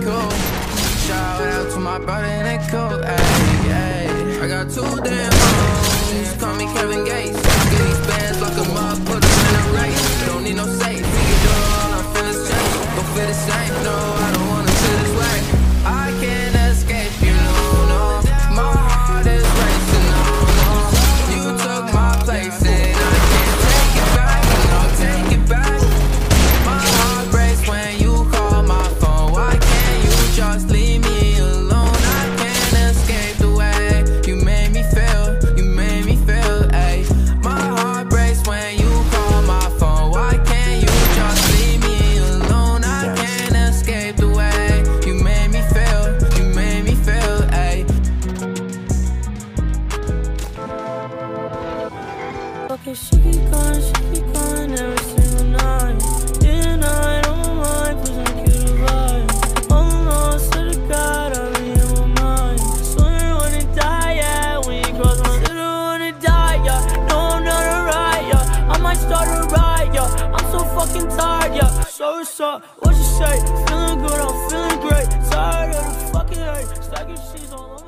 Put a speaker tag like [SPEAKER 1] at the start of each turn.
[SPEAKER 1] cool. Shout out to my brother and they cool. Ay, ay. I got 2 damn hoes, call me Kevin Gates. Get these bands, lock 'em up, put 'em in a race. Don't need no safe, we can do it all, I feel the same. Don't feel the same, no, I don't wanna feel this way. I can't escape, you know, no. My heart is racing, no, no. You took my place and I can't take it back, no, take it back. My heart breaks when you call my phone. Why can't you just leave me alone? I can't escape the way you made me feel, you made me feel, ayy. My heart breaks when you call my phone. Why can't you just leave me alone? I can't escape the way you made me feel, you made me feel, ayy.
[SPEAKER 2] Okay, she keep calling every single night. Day and night on my mind, pushing the cute vibe. Oh no, I swear to God, I'll be in my mind. Swear I wanna die, yeah, when you cross my swear I wanna die, yeah. No, I'm not alright, yeah. I might start a riot, yeah. I'm so fucking tired, yeah. So what's up? What you say? Feeling good, I'm feeling great. Tired of the fucking hate. Stacking sheets all over.